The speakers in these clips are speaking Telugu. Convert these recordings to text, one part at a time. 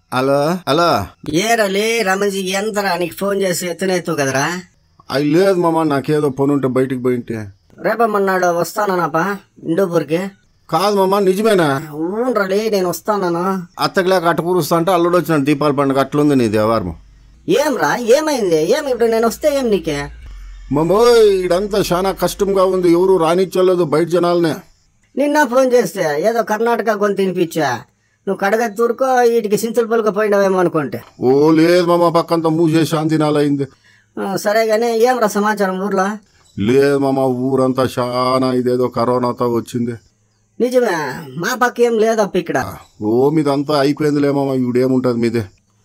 హలో హలో ఏరలే రమజీ ఎంతరా నీకు ఫోన్ చేసి ఎత్తునెత్తు కదరా? అవి లేదు మామ, నాకేదో పని ఉంటే బయటికి పోయింటే. రేపమ్మన్నాడు వస్తానప్పా హిందూపూర్కి. కాదు మామ, నిజమేనా? ఊన్రలే నేను వస్తాను. అత్తగలేక అట్ట కూరుస్తా అంటే అల్లుడు వచ్చిన దీపావళి పండుగ అట్లుంది నీ దేవారం. ఏంరా ఏమైంది? ఏమి ఇప్పుడు నేను వస్తే ఏం నీకే? మమ్మోయ్ ఇడంతా చాలా కష్టంగా ఉంది, ఎవరు రానిచ్చలేదు బయట జనాలనే. నిన్న ఫోన్ చేస్తే ఏదో కర్ణాటక కొని తినిపించా, నువ్వు కడగ తూరుకో వీటికి సించులు పలుక పోయినావేమో అనుకుంటే. ఓ లేదు మామ, పక్కంతా మూసే శాంతినాలైంది. సరే గానీ ఏమ్రా సమాచారం ఊర్లో? లేదు మామ, ఊరంతా చాలా ఇదేదో కరోనాతో వచ్చింది. నిజమే, మా పక్క ఏం లేదప్ప ఇక్కడ. ఓ మీదంతా అయిపోయిందిలే మామ, ఇవిడేముంటది మీదే.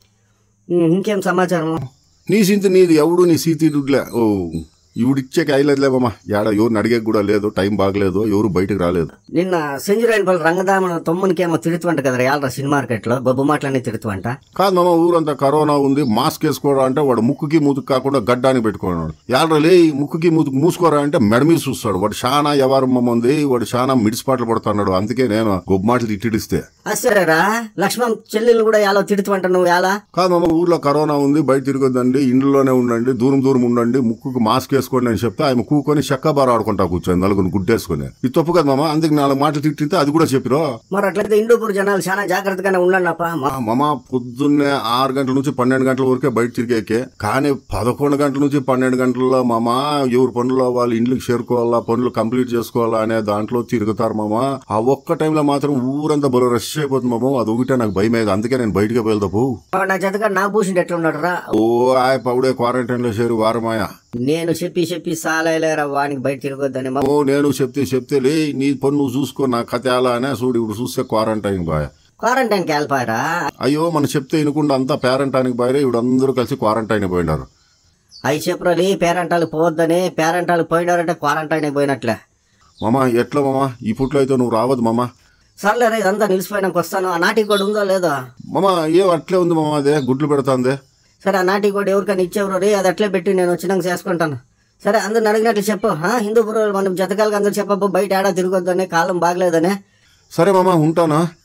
ఇంకేం సమాచారం? నీ సింతి నీది, ఎవడు నీ సీతి దుడ్లే. ఓ ఇవిడిచ్చేకి అయ్యలేదులే మామ, ఏడ ఎవరిని అడిగే కూడా లేదు, టైం బాగలేదు, ఎవరు బయటకు రాలేదు. నిన్న సెంజురైనపల్లి రంగదామన తమ్మునికేమో తిడుతుంట కదరా యాళ్ళ సినిమా మార్కెట్ లో బొబ్బు మాటలన్నీ తిడుతుంట. కాదు మామ, ఊరంతా కరోనా ఉంది, మాస్క్ వేసుకోరా అంటే వాడు ముక్కుకి మూతుకు కాకుండా గడ్డానికి పెట్టుకున్నాడు. యాళ్ళలే ముక్కుకి మూతుకు మూసుకోరా అంటే మెడమీ చూస్తాడు. వాడు చాలా వ్యవహారం మమ్మ ఉంది, వాడు చాలా మిడిసిపాట్లు పడుతున్నాడు. అందుకే నేను గొప్ప మాటలు తిట్టిడిస్తే. సరేరా లక్ష్మణ్ చెల్లెలు కూడా ఎలా తిడుతుంట నువ్వు ఎలా? కాదు మామ, ఊర్లో కరోనా ఉంది, బయట తిరగొద్దండి, ఇంట్లోనే ఉండండి, దూరం దూరం ఉండండి, ముక్కుకు మాస్క్ వేసుకోండి అని చెప్తే ఆయన కూకొని చెక్క బార ఆడుకుంటా కూర్చొని నలుగురిని గుడ్డేసుకుని. ఇది తప్పు కదా మామ, అందుకు 4 మాటలు తిట్టితే అది కూడా చెప్పిరో. మరి అట్లయితే హిందూపూర్ జనాలు చాలా జాగ్రత్తగానే ఉండండి అప్ప. మామ పొద్దున్నే 6 గంటల నుంచి 12 గంటల వరకే బయట తిరిగేకే, కానీ 11 గంటల నుంచి 12 గంటల్లో మామ ఎవరు పనులు వాళ్ళు ఇంట్లోకి చేరుకోవాలా, పనులు కంప్లీట్ చేసుకోవాలా అనే దాంట్లో తిరుగుతారు మామ. ఆ ఒక్క టైంలో మాత్రం ఊరంతా బరువు రష్ అయిపోతుంది మామ, అది ఒకటే నాకు భయం అయ్యేది, అందుకే నేను బయటకే వెళ్తాపు. నా జతగా నా పూసింటి ఎట్లా ఉన్నాడు రా? ఓ ఆయ పౌడే క్వారంటైన్ లో చేరు వారమాయా. నేను చెప్పి సాలేరా వానికి బయట తిరగొద్దని. ఓ నేను చెప్తే నీ పని నువ్వు చూసుకో, నా కథ ఎలా అనే చూడు, ఇప్పుడు చూస్తే క్వారంటైన్ బాయ్. క్వారంటైన్కి వెళ్ళిపోయారా? అయ్యో మనం చెప్తే వినకుండా అంతా పేరెంటానికి బాయరే, ఇప్పుడు అందరూ కలిసి క్వారంటైన్ పోయినారు. అవి చెప్పరాలి పేరెంటాలు పోవద్దని, పేరెంటాలు పోయినారంటే క్వారంటైన్ పోయినట్లే. మామ ఎట్లా మామ, ఈ పుట్లో అయితే నువ్వు రావద్దు మామ. సర్లేరా ఇదంతా నిలిచిపోయినాక వస్తాను. ఆ నాటికి కూడా ఉందో లేదో? మామ ఏం అట్లే ఉంది మామ, అదే గుడ్లు పెడతాందే. సరే ఆ నాటికి కూడా ఎవరికైనా ఇచ్చేవరు రే, అది అట్లే పెట్టి నేను వచ్చినాక చేసుకుంటాను. సరే అందరిని అడిగినట్లు చెప్పు. హిందూపురం మనం జతకాలకి అందరు చెప్పబ్బు, బయట ఏడా తిరగొద్దని, కాలం బాగలేదని. సరే మామ ఉంటానా.